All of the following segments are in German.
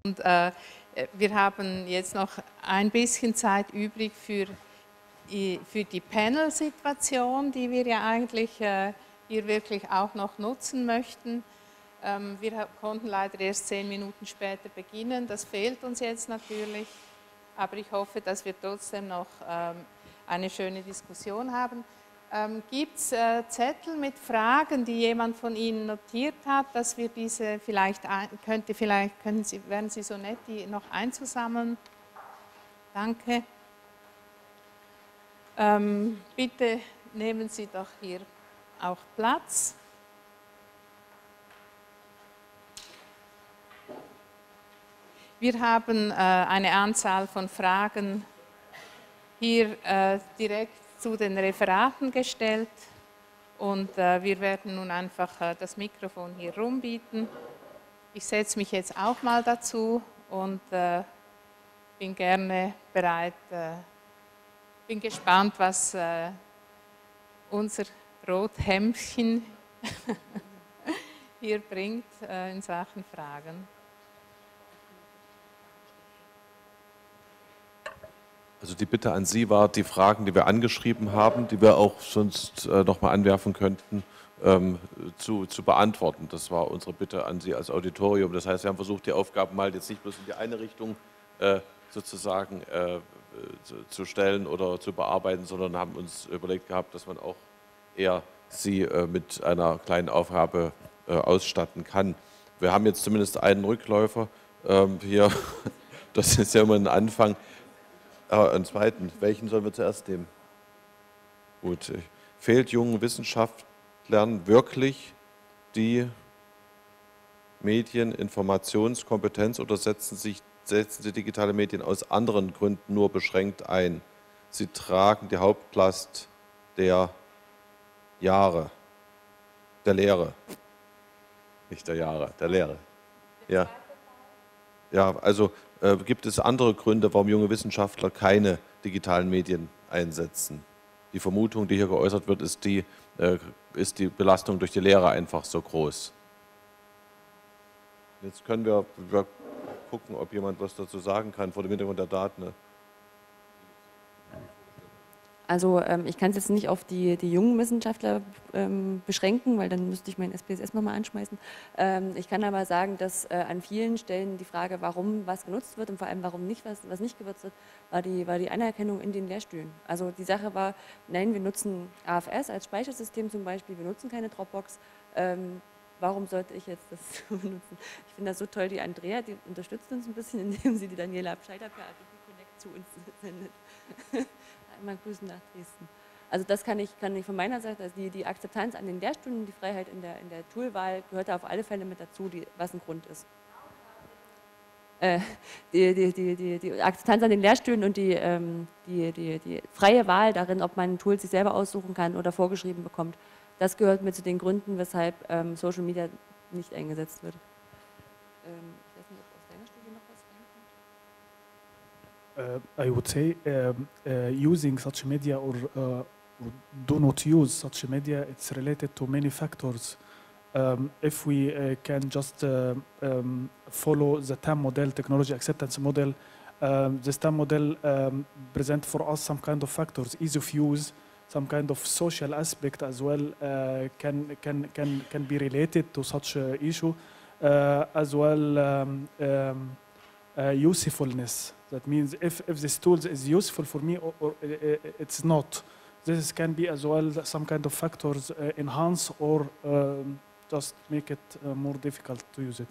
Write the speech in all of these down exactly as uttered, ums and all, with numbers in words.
Und äh, wir haben jetzt noch ein bisschen Zeit übrig für, für die Panel-Situation, die wir ja eigentlich äh, hier wirklich auch noch nutzen möchten. Ähm, wir konnten leider erst zehn Minuten später beginnen, das fehlt uns jetzt natürlich, aber ich hoffe, dass wir trotzdem noch ähm, eine schöne Diskussion haben. Ähm, Gibt es äh, Zettel mit Fragen, die jemand von Ihnen notiert hat, dass wir diese vielleicht, ein, könnte vielleicht können Sie, wären Sie so nett, die noch einzusammeln? Danke. Ähm, bitte nehmen Sie doch hier auch Platz. Wir haben äh, eine Anzahl von Fragen hier äh, direkt zu den Referaten gestellt und äh, wir werden nun einfach äh, das Mikrofon hier rumbieten. Ich setze mich jetzt auch mal dazu und äh, bin gerne bereit, äh, bin gespannt, was äh, unser Rothemdchen hier bringt äh, in Sachen Fragen. Also die Bitte an Sie war, die Fragen, die wir angeschrieben haben, die wir auch sonst äh, nochmal anwerfen könnten, ähm, zu, zu beantworten. Das war unsere Bitte an Sie als Auditorium. Das heißt, wir haben versucht, die Aufgaben mal jetzt nicht bloß in die eine Richtung äh, sozusagen äh, zu, zu stellen oder zu bearbeiten, sondern haben uns überlegt gehabt, dass man auch eher Sie äh, mit einer kleinen Aufgabe äh, ausstatten kann. Wir haben jetzt zumindest einen Rückläufer ähm, hier. Das ist ja immer ein Anfang. Ah, einen zweiten. Welchen sollen wir zuerst nehmen? Gut. Fehlt jungen Wissenschaftlern wirklich die Medien-, Informationskompetenz oder setzen, sich, setzen sie digitale Medien aus anderen Gründen nur beschränkt ein? Sie tragen die Hauptlast der Jahre, der Lehre. Nicht der Jahre, der Lehre. Ja. Ja, also äh, gibt es andere Gründe, warum junge Wissenschaftler keine digitalen Medien einsetzen? Die Vermutung, die hier geäußert wird, ist die, äh, ist die Belastung durch die Lehre einfach so groß. Jetzt können wir, wir gucken, ob jemand was dazu sagen kann vor dem Hintergrund der Daten. Ne? Also ähm, ich kann es jetzt nicht auf die, die jungen Wissenschaftler ähm, beschränken, weil dann müsste ich meinen S P S S nochmal anschmeißen. Ähm, ich kann aber sagen, dass äh, an vielen Stellen die Frage, warum was genutzt wird und vor allem warum nicht was, was nicht genutzt wird, war die, war die Anerkennung in den Lehrstühlen. Also die Sache war, nein, wir nutzen A F S als Speichersystem zum Beispiel, wir nutzen keine Dropbox. Ähm, warum sollte ich jetzt das benutzen? Ich finde das so toll, die Andrea, die unterstützt uns ein bisschen, indem sie die Daniela Abscheider per A D P Connect zu uns sendet. Einmal grüßen nach Dresden. Also das kann ich, kann ich von meiner Seite, also die, die Akzeptanz an den Lehrstunden, die Freiheit in der, in der Toolwahl gehört da auf alle Fälle mit dazu, die, was ein Grund ist. Äh, die, die, die, die, die Akzeptanz an den Lehrstühlen und die, ähm, die, die, die freie Wahl darin, ob man ein Tool sich selber aussuchen kann oder vorgeschrieben bekommt, das gehört mit zu den Gründen, weshalb ähm, Social Media nicht eingesetzt wird. Ähm, ich weiß nicht, ob aus deiner Studie noch was reinkommt. Uh, I would say um, uh, using such media or, uh, or do not use such media, it's related to many factors. Um, if we uh, can just uh, um, follow the T A M model, technology acceptance model, um, this T A M model um, present for us some kind of factors, ease of use, some kind of social aspect as well uh, can, can, can, can be related to such uh, issue, uh, as well um, um, uh, usefulness. That means if, if this tool is useful for me or, or uh, it's not. This can be as well some kind of factors uh, enhance or um, just make it uh, more difficult to use it.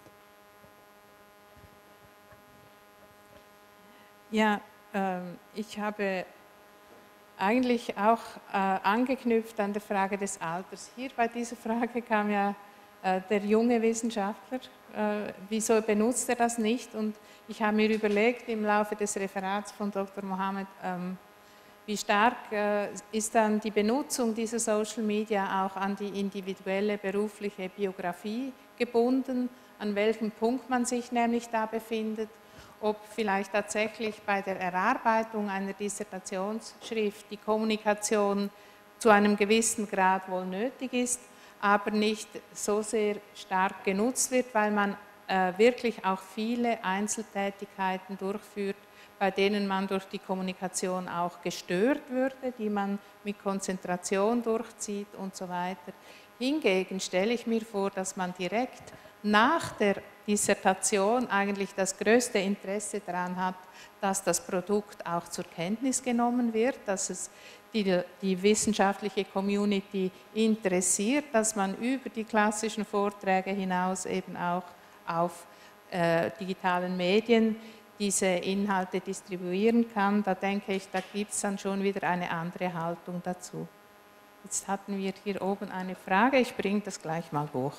Ja, ähm, ich habe eigentlich auch äh, angeknüpft an der Frage des Alters. Hier bei dieser Frage kam ja äh, der junge Wissenschaftler, äh, wieso benutzt er das nicht? Und ich habe mir überlegt im Laufe des Referats von Doktor Mohammed, ähm, wie stark äh, ist dann die Benutzung dieser Social Media auch an die individuelle berufliche Biografie gebunden, an welchem Punkt man sich nämlich da befindet, ob vielleicht tatsächlich bei der Erarbeitung einer Dissertationsschrift die Kommunikation zu einem gewissen Grad wohl nötig ist, aber nicht so sehr stark genutzt wird, weil man äh, wirklich auch viele Einzeltätigkeiten durchführt, bei denen man durch die Kommunikation auch gestört würde, die man mit Konzentration durchzieht und so weiter. Hingegen stelle ich mir vor, dass man direkt nach der Dissertation eigentlich das größte Interesse daran hat, dass das Produkt auch zur Kenntnis genommen wird, dass es die, die wissenschaftliche Community interessiert, dass man über die klassischen Vorträge hinaus eben auch auf äh, digitalen Medien diese Inhalte distribuieren kann. Da denke ich, da gibt es dann schon wieder eine andere Haltung dazu. Jetzt hatten wir hier oben eine Frage, ich bringe das gleich mal hoch.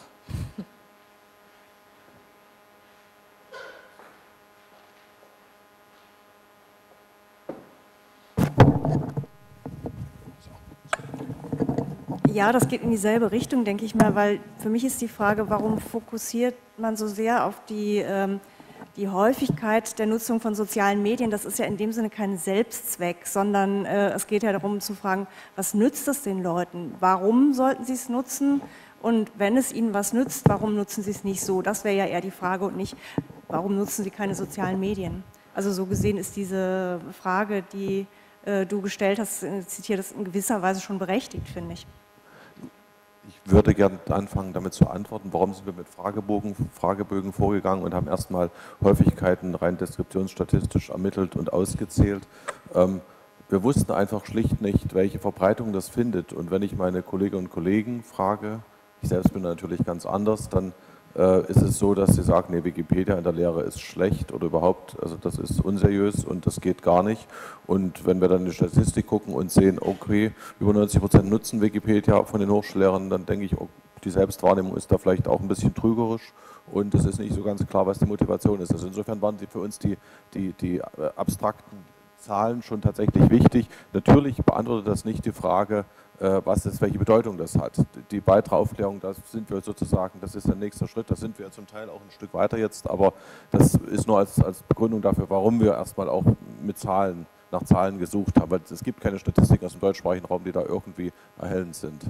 Ja, das geht in dieselbe Richtung, denke ich mal, weil für mich ist die Frage, warum fokussiert man so sehr auf die, ähm, die Häufigkeit der Nutzung von sozialen Medien? Das ist ja in dem Sinne kein Selbstzweck, sondern äh, es geht ja darum zu fragen, was nützt es den Leuten? Warum sollten sie es nutzen? Und wenn es ihnen was nützt, warum nutzen sie es nicht so? Das wäre ja eher die Frage und nicht, warum nutzen sie keine sozialen Medien? Also so gesehen ist diese Frage, die äh, du gestellt hast, zitiert das in gewisser Weise schon berechtigt, finde ich. Ich würde gerne anfangen, damit zu antworten, warum sind wir mit Fragebogen, Fragebögen vorgegangen und haben erstmal Häufigkeiten rein deskriptionsstatistisch ermittelt und ausgezählt. Ähm, wir wussten einfach schlicht nicht, welche Verbreitung das findet. Und wenn ich meine Kolleginnen und Kollegen frage, ich selbst bin natürlich ganz anders, dann äh, ist es so, dass sie sagen, nee, Wikipedia in der Lehre ist schlecht oder überhaupt, also das ist unseriös und das geht gar nicht. Und wenn wir dann in die Statistik gucken und sehen, okay, über neunzig Prozent nutzen Wikipedia von den Hochschullehrern, dann denke ich, die Selbstwahrnehmung ist da vielleicht auch ein bisschen trügerisch und es ist nicht so ganz klar, was die Motivation ist. Also insofern waren die für uns die, die, die abstrakten Zahlen schon tatsächlich wichtig. Natürlich beantwortet das nicht die Frage, was ist, welche Bedeutung das hat. Die weitere Aufklärung, da sind wir sozusagen, das ist der nächste Schritt, da sind wir zum Teil auch ein Stück weiter jetzt, aber das ist nur als, als Begründung dafür, warum wir erstmal auch mit Zahlen, nach Zahlen gesucht haben, weil es gibt keine Statistiken aus dem deutschsprachigen Raum, die da irgendwie erhellend sind.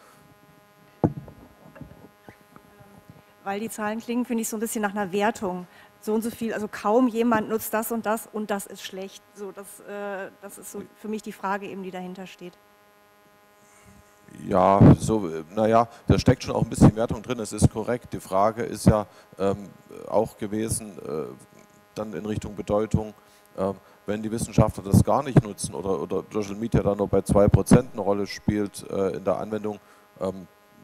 Weil die Zahlen klingen, finde ich, so ein bisschen nach einer Wertung. So und so viel, also kaum jemand nutzt das und das und das ist schlecht. So, das, äh, das ist so für mich die Frage eben, die dahinter steht. Ja, so, naja, da steckt schon auch ein bisschen Wertung drin, es ist korrekt. Die Frage ist ja ähm, auch gewesen, äh, dann in Richtung Bedeutung, äh, wenn die Wissenschaftler das gar nicht nutzen oder, oder Social Media dann nur bei zwei Prozent eine Rolle spielt äh, in der Anwendung, ähm,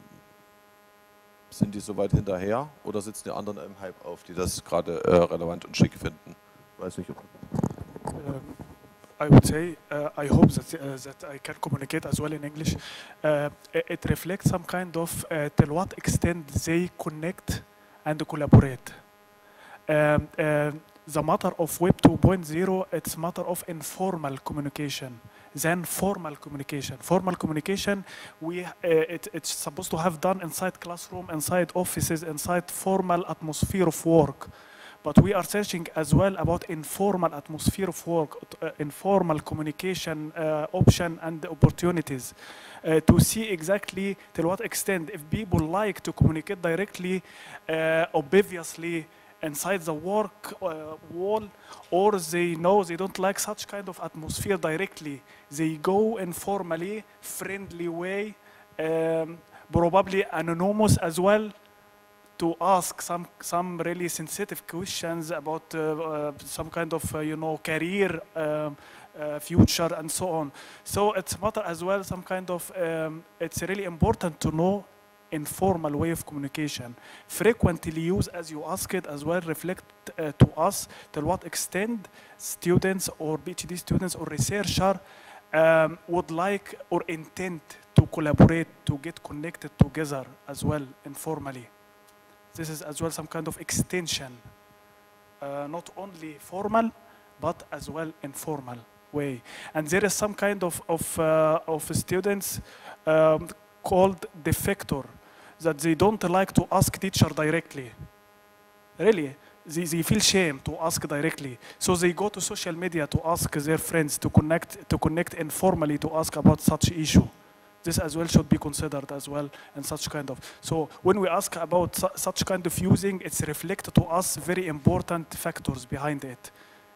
sind die so weit hinterher oder sitzen die anderen im Hype auf, die das gerade äh, relevant und schick finden? Weiß nicht, ob Um, I would say uh, I hope that uh, that I can communicate as well in English. Uh, it, it reflects some kind of uh, to what extent they connect and collaborate. Um, uh, the matter of Web two point oh, it's matter of informal communication than formal communication. Formal communication, we uh, it, it's supposed to have done inside classroom, inside offices, inside formal atmosphere of work. But we are searching as well about informal atmosphere of work, uh, informal communication uh, option and opportunities uh, to see exactly to what extent if people like to communicate directly, uh, obviously inside the work uh, wall, or they know they don't like such kind of atmosphere directly. They go informally, friendly way, um, probably anonymous as well, to ask some some really sensitive questions about uh, uh, some kind of uh, you know career uh, uh, future and so on. So it's matter as well some kind of um, it's really important to know informal way of communication. Frequently used, as you asked as well, reflect uh, to us to what extent students or PhD students or researcher um, would like or intend to collaborate, to get connected together as well informally. This is as well some kind of extension, uh, not only formal, but as well informal way. And there is some kind of, of, uh, of students um, called defector, that they don't like to ask teacher directly. Really, they, they feel shame to ask directly. So they go to social media to ask their friends to connect, to connect informally to ask about such issue. this as well should be considered as well in such kind of. So when we ask about su such kind of using, it's reflected to us very important factors behind it.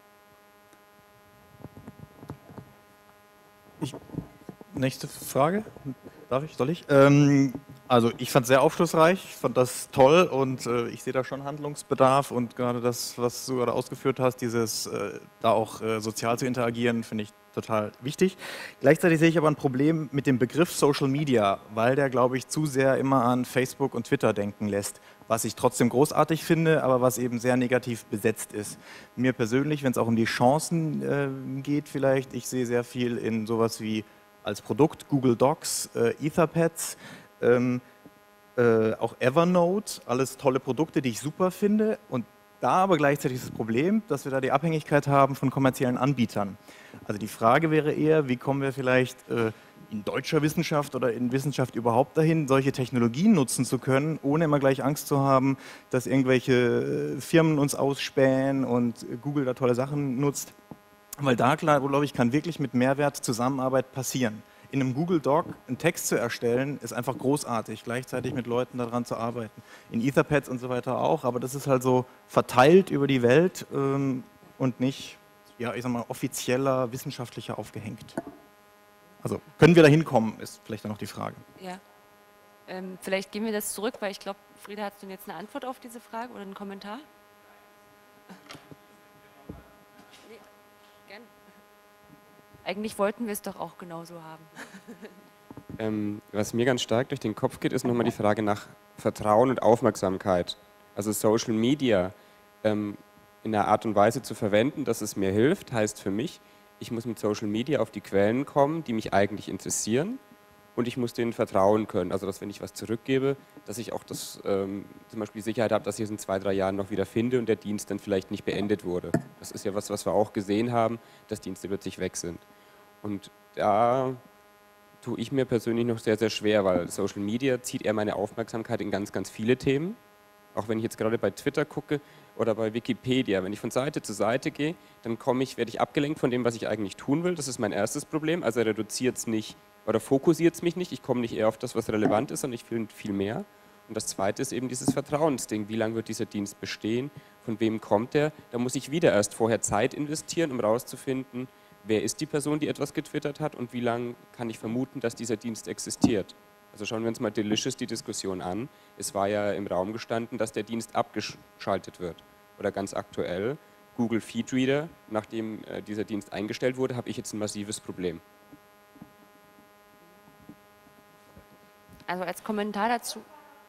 Ich, nächste Frage. Darf ich? Soll ich? Ähm, also ich fand es sehr aufschlussreich, ich fand das toll und äh, ich sehe da schon Handlungsbedarf und gerade das, was du gerade ausgeführt hast, dieses äh, da auch äh, sozial zu interagieren, finde ich total wichtig. Gleichzeitig sehe ich aber ein Problem mit dem Begriff Social Media, weil der, glaube ich, zu sehr immer an Facebook und Twitter denken lässt, was ich trotzdem großartig finde, aber was eben sehr negativ besetzt ist. Mir persönlich, wenn es auch um die Chancen äh, geht vielleicht, ich sehe sehr viel in sowas wie als Produkt Google Docs, äh, Etherpads, ähm, äh, auch Evernote, alles tolle Produkte, die ich super finde und da aber gleichzeitig das Problem, dass wir da die Abhängigkeit haben von kommerziellen Anbietern. Also die Frage wäre eher, wie kommen wir vielleicht äh, in deutscher Wissenschaft oder in Wissenschaft überhaupt dahin, solche Technologien nutzen zu können, ohne immer gleich Angst zu haben, dass irgendwelche Firmen uns ausspähen und Google da tolle Sachen nutzt. Weil da, glaube ich, kann wirklich mit Mehrwert Zusammenarbeit passieren. In einem Google Doc einen Text zu erstellen, ist einfach großartig, gleichzeitig mit Leuten daran zu arbeiten. In Etherpads und so weiter auch, aber das ist halt so verteilt über die Welt ähm, und nicht, ja, ich sag mal, offizieller, wissenschaftlicher aufgehängt. Also können wir da hinkommen, ist vielleicht dann noch die Frage. Ja, ähm, vielleicht gehen wir das zurück, weil ich glaube, Frieda, hast du jetzt eine Antwort auf diese Frage oder einen Kommentar? Nee, gern. Eigentlich wollten wir es doch auch genauso haben. Ähm, was mir ganz stark durch den Kopf geht, ist nochmal die Frage nach Vertrauen und Aufmerksamkeit. Also Social Media ähm, in einer Art und Weise zu verwenden, dass es mir hilft, heißt für mich, ich muss mit Social Media auf die Quellen kommen, die mich eigentlich interessieren und ich muss denen vertrauen können. Also dass wenn ich was zurückgebe, dass ich auch das, ähm, zum Beispiel Sicherheit habe, dass ich es in zwei, drei Jahren noch wieder finde und der Dienst dann vielleicht nicht beendet wurde. Das ist ja was, was wir auch gesehen haben, dass Dienste plötzlich weg sind. Und da tue ich mir persönlich noch sehr, sehr schwer, weil Social Media zieht eher meine Aufmerksamkeit in ganz, ganz viele Themen. Auch wenn ich jetzt gerade bei Twitter gucke oder bei Wikipedia. Wenn ich von Seite zu Seite gehe, dann komme ich, werde ich abgelenkt von dem, was ich eigentlich tun will. Das ist mein erstes Problem. Also reduziert es nicht oder fokussiert es mich nicht. Ich komme nicht eher auf das, was relevant ist, sondern ich will viel mehr. Und das Zweite ist eben dieses Vertrauensding. Wie lange wird dieser Dienst bestehen? Von wem kommt er? Da muss ich wieder erst vorher Zeit investieren, um herauszufinden, wer ist die Person, die etwas getwittert hat und wie lange kann ich vermuten, dass dieser Dienst existiert. Also schauen wir uns mal Delicious die Diskussion an. Es war ja im Raum gestanden, dass der Dienst abgeschaltet wird. Oder ganz aktuell, Google Feedreader, nachdem äh, dieser Dienst eingestellt wurde, habe ich jetzt ein massives Problem. Also als Kommentar dazu,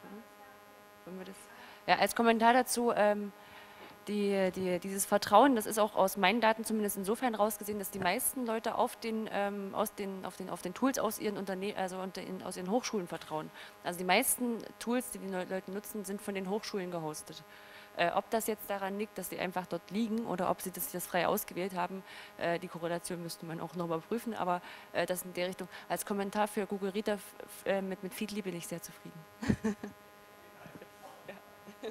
ja, als Kommentar dazu, ähm, Die, die, dieses Vertrauen, das ist auch aus meinen Daten zumindest insofern rausgesehen, dass die meisten Leute auf den, ähm, aus den, auf den, auf den Tools aus ihren, Unterne also unter in, aus ihren Hochschulen vertrauen. Also die meisten Tools, die die Leute nutzen, sind von den Hochschulen gehostet. Äh, ob das jetzt daran liegt, dass die einfach dort liegen oder ob sie das, das frei ausgewählt haben, äh, die Korrelation müsste man auch noch überprüfen, aber äh, das in der Richtung. Als Kommentar für Google Reader äh, mit, mit Feedly bin ich sehr zufrieden. Ja.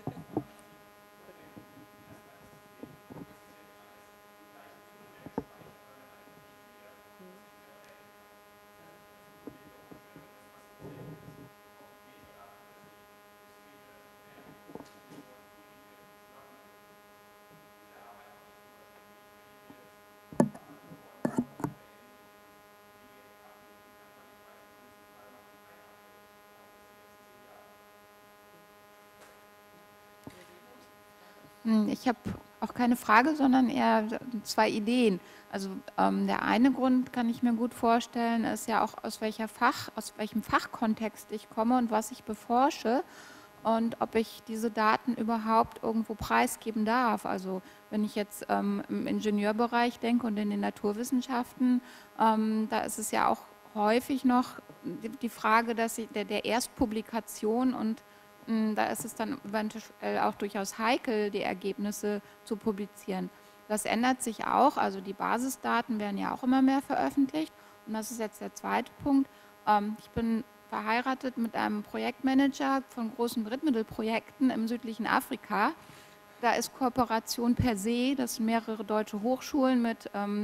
Ich habe auch keine Frage, sondern eher zwei Ideen. Also ähm, der eine Grund kann ich mir gut vorstellen, ist ja auch aus welcher Fach, aus welchem Fachkontext ich komme und was ich beforsche und ob ich diese Daten überhaupt irgendwo preisgeben darf. Also wenn ich jetzt ähm, im Ingenieurbereich denke und in den Naturwissenschaften, ähm, da ist es ja auch häufig noch die Frage, dass ich, der, der Erstpublikation und da ist es dann eventuell auch durchaus heikel, die Ergebnisse zu publizieren. Das ändert sich auch, also die Basisdaten werden ja auch immer mehr veröffentlicht. Und das ist jetzt der zweite Punkt. Ich bin verheiratet mit einem Projektmanager von großen Drittmittelprojekten im südlichen Afrika. Da ist Kooperation per se, das sind mehrere deutsche Hochschulen mit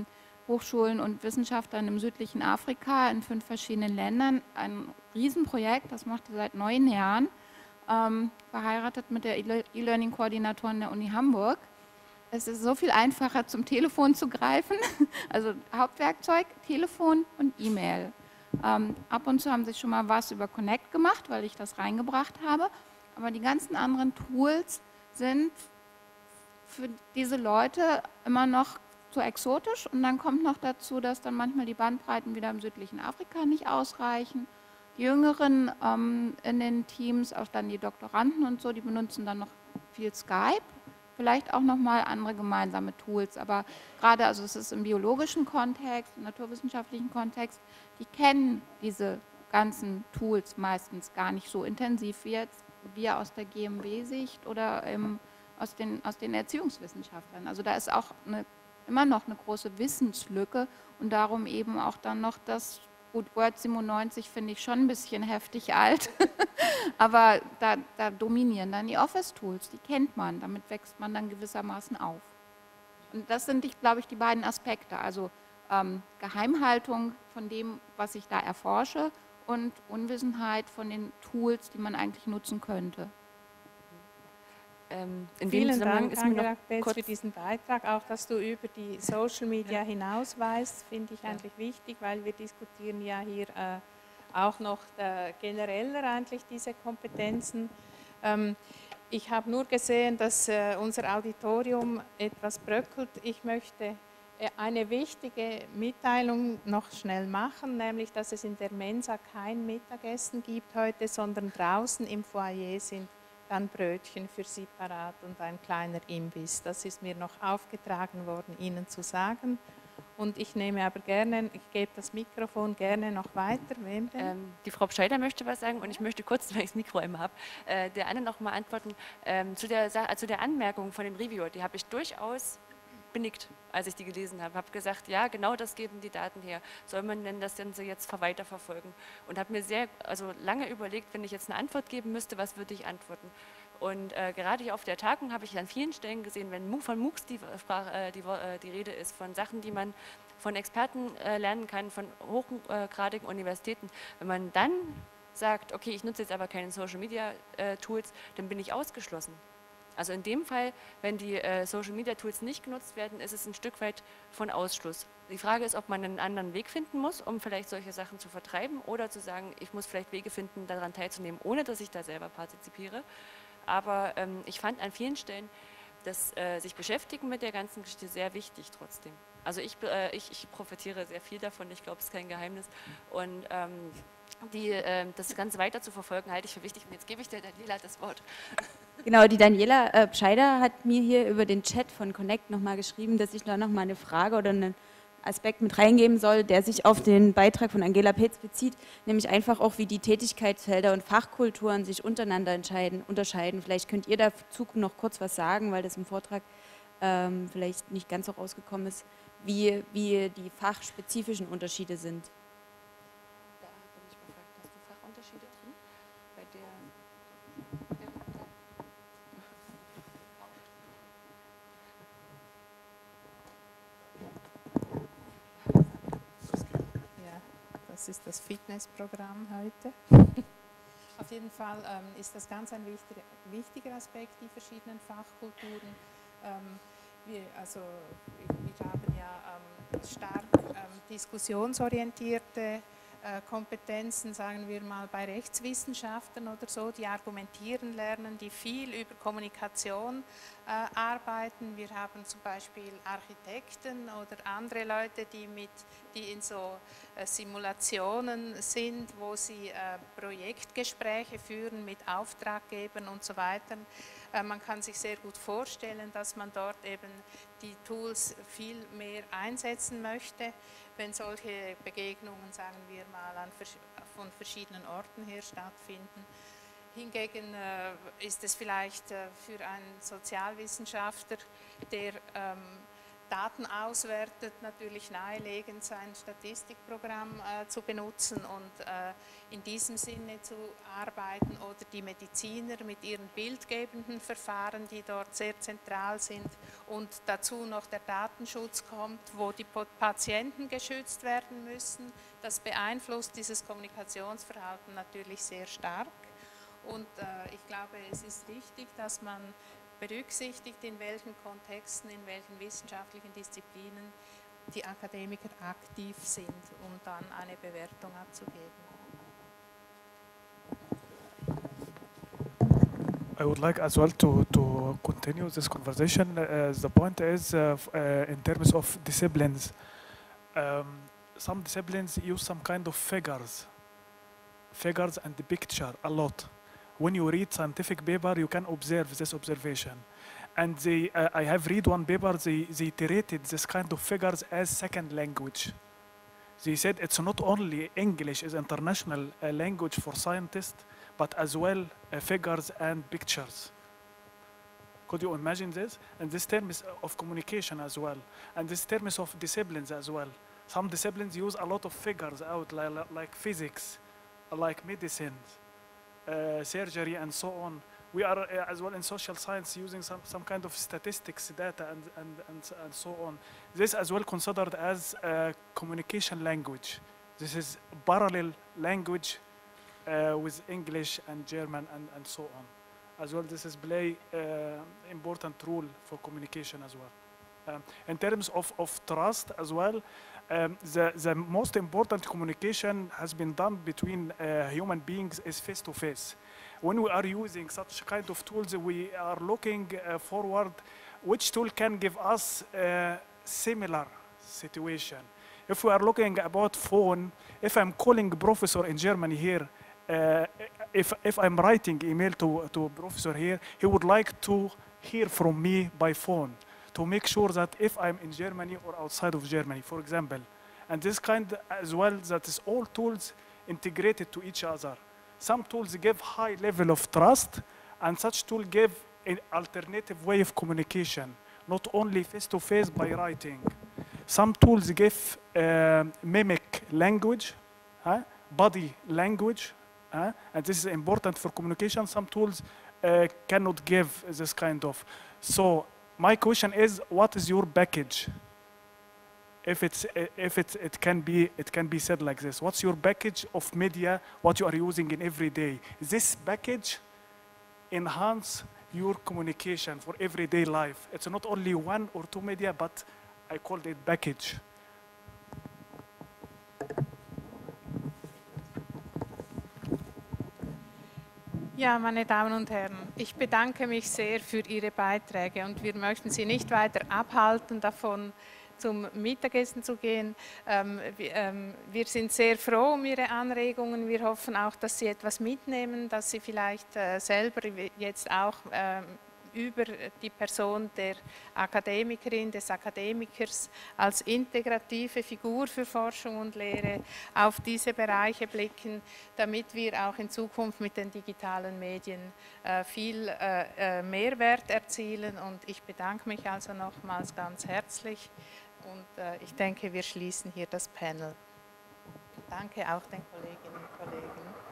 Hochschulen und Wissenschaftlern im südlichen Afrika in fünf verschiedenen Ländern. Ein Riesenprojekt, das macht er seit neun Jahren, ähm, verheiratet mit der E-Learning-Koordinatorin der Uni Hamburg. Es ist so viel einfacher, zum Telefon zu greifen, also Hauptwerkzeug, Telefon und E-Mail. Ähm, ab und zu haben sie schon mal was über Connect gemacht, weil ich das reingebracht habe, aber die ganzen anderen Tools sind für diese Leute immer noch zu exotisch und dann kommt noch dazu, dass dann manchmal die Bandbreiten wieder im südlichen Afrika nicht ausreichen. Die Jüngeren ähm, in den Teams, auch dann die Doktoranden und so, die benutzen dann noch viel Skype, vielleicht auch nochmal andere gemeinsame Tools, aber gerade, also es ist im biologischen Kontext, im naturwissenschaftlichen Kontext, die kennen diese ganzen Tools meistens gar nicht so intensiv wie jetzt wir aus der G M W-Sicht oder im, aus, den, aus den Erziehungswissenschaftlern. Also da ist auch eine, immer noch eine große Wissenslücke und darum eben auch dann noch das, gut, Word siebenundneunzig finde ich schon ein bisschen heftig alt, aber da, da dominieren dann die Office-Tools, die kennt man, damit wächst man dann gewissermaßen auf. Und das sind, glaube ich, die beiden Aspekte, also ähm, Geheimhaltung von dem, was ich da erforsche und Unwissenheit von den Tools, die man eigentlich nutzen könnte. Ähm, in Vielen dem Zusammenhang Dank, ist mir noch Angela Betz, kurz für diesen Beitrag. Auch, dass du über die Social Media Ja. hinaus weißt, finde ich Ja. eigentlich wichtig, weil wir diskutieren ja hier äh, auch noch äh, genereller eigentlich diese Kompetenzen. Ähm, ich habe nur gesehen, dass äh, unser Auditorium etwas bröckelt. Ich möchte äh, eine wichtige Mitteilung noch schnell machen, nämlich, dass es in der Mensa kein Mittagessen gibt heute, sondern draußen im Foyer sind dann Brötchen für Sie parat und ein kleiner Imbiss. Das ist mir noch aufgetragen worden, Ihnen zu sagen. Und ich nehme aber gerne, ich gebe das Mikrofon gerne noch weiter. Wem denn? Ähm, die Frau Pscheider möchte was sagen und ich möchte kurz, weil ich das Mikro immer habe, äh, der Anne noch mal antworten. Ähm, zu, der, Sa- zu der Anmerkung von dem Reviewer, die habe ich durchaus benickt, als ich die gelesen habe. Habe gesagt, ja, genau das geben die Daten her. Soll man denn das denn so jetzt weiterverfolgen? Und habe mir sehr, also lange überlegt, wenn ich jetzt eine Antwort geben müsste, was würde ich antworten? Und äh, gerade hier auf der Tagung habe ich an vielen Stellen gesehen, wenn Mo- von MOOCs die, Sprache, äh, die, äh, die Rede ist, von Sachen, die man von Experten äh, lernen kann, von hochgradigen Universitäten, wenn man dann sagt, okay, ich nutze jetzt aber keine Social Media äh, Tools, dann bin ich ausgeschlossen. Also in dem Fall, wenn die äh, Social Media Tools nicht genutzt werden, ist es ein Stück weit von Ausschluss. Die Frage ist, ob man einen anderen Weg finden muss, um vielleicht solche Sachen zu vertreiben oder zu sagen, ich muss vielleicht Wege finden, daran teilzunehmen, ohne dass ich da selber partizipiere. Aber ähm, ich fand an vielen Stellen das äh, sich beschäftigen mit der ganzen Geschichte sehr wichtig trotzdem. Also ich, äh, ich, ich profitiere sehr viel davon, ich glaube, es ist kein Geheimnis. Und ähm, die, äh, das Ganze weiter zu verfolgen, halte ich für wichtig. Und jetzt gebe ich der Daniela das Wort. Genau, die Daniela äh, Pscheider hat mir hier über den Chat von Connect nochmal geschrieben, dass ich da nochmal eine Frage oder einen Aspekt mit reingeben soll, der sich auf den Beitrag von Angela Petz bezieht, nämlich einfach auch, wie die Tätigkeitsfelder und Fachkulturen sich untereinander entscheiden, unterscheiden. Vielleicht könnt ihr dazu noch kurz was sagen, weil das im Vortrag ähm, vielleicht nicht ganz so rausgekommen ist, wie, wie die fachspezifischen Unterschiede sind. Da bin ich gefragt, hast du Fachunterschiede drin? Bei der, ja, Ja, das ist das Fitnessprogramm heute. Auf jeden Fall ähm, ist das ganz ein wichtiger, wichtiger Aspekt, die verschiedenen Fachkulturen. Ähm, wir, also, wir haben ja ähm, stark ähm, diskussionsorientierte äh, Kompetenzen, sagen wir mal bei Rechtswissenschaften oder so, die argumentieren lernen, die viel über Kommunikation äh, arbeiten. Wir haben zum Beispiel Architekten oder andere Leute, die, mit, die in so äh, Simulationen sind, wo sie äh, Projektgespräche führen mit Auftraggebern und so weiter. Äh, man kann sich sehr gut vorstellen, dass man dort eben die Tools viel mehr einsetzen möchte, wenn solche Begegnungen, sagen wir mal, an, von verschiedenen Orten her stattfinden. Hingegen äh, ist es vielleicht äh, für einen Sozialwissenschaftler, der ähm, Daten auswertet, natürlich nahelegend sein Statistikprogramm äh, zu benutzen und äh, in diesem Sinne zu arbeiten, oder die Mediziner mit ihren bildgebenden Verfahren, die dort sehr zentral sind, und dazu noch der Datenschutz kommt, wo die Patienten geschützt werden müssen. Das beeinflusst dieses Kommunikationsverhalten natürlich sehr stark, und äh, ich glaube, es ist richtig, dass man berücksichtigt, in welchen Kontexten, in welchen wissenschaftlichen Disziplinen die Akademiker aktiv sind, um dann eine Bewertung abzugeben. I would like as well to, to continue this conversation. Uh, the point is, uh, uh, in terms of disciplines, um, some disciplines use some kind of figures, figures and the picture a lot. When you read scientific paper, you can observe this observation. And they, uh, I have read one paper, they, they iterated this kind of figures as second language. They said it's not only English is international uh, language for scientists, but as well uh, figures and pictures. Could you imagine this? And this term is of communication as well. And this term is of disciplines as well. Some disciplines use a lot of figures out, like, like physics, like medicine, uh, surgery, and so on. We are uh, as well in social science using some, some kind of statistics, data, and, and, and, and so on. This as well considered as a communication language. This is parallel language uh, with English and German and, and so on. As well, this is play uh, important role for communication as well. Um, in terms of, of trust as well, um, the, the most important communication has been done between uh, human beings is face-to-face. When we are using such kind of tools, we are looking uh, forward which tool can give us a similar situation. If we are looking about phone, if I'm calling a professor in Germany here, uh, if, if I'm writing email to, to a professor here, he would like to hear from me by phone to make sure that if I'm in Germany or outside of Germany, for example. And this kind as well, that is all tools integrated to each other. Some tools give high level of trust, and such tools give an alternative way of communication, not only face-to-face by writing. Some tools give uh, mimic language, huh? body language, huh? and this is important for communication. Some tools uh, cannot give this kind of. So my question is, what is your package? If it's if it's it can be it can be said like this. What's your package of media? What you are using in every day? This package enhance your communication for everyday life. It's not only one or two media, but I called it package. Ja, meine Damen und Herren, ich bedanke mich sehr für Ihre Beiträge, und wir möchten Sie nicht weiter abhalten davon, zum Mittagessen zu gehen. Ähm, wir, ähm, wir sind sehr froh um Ihre Anregungen. Wir hoffen auch, dass Sie etwas mitnehmen, dass Sie vielleicht äh, selber jetzt auch äh, über die Person der Akademikerin, des Akademikers als integrative Figur für Forschung und Lehre auf diese Bereiche blicken, damit wir auch in Zukunft mit den digitalen Medien äh, viel äh, Mehrwert erzielen. Und ich bedanke mich also nochmals ganz herzlich. Und äh, ich denke, wir schließen hier das Panel. Danke auch den Kolleginnen und Kollegen.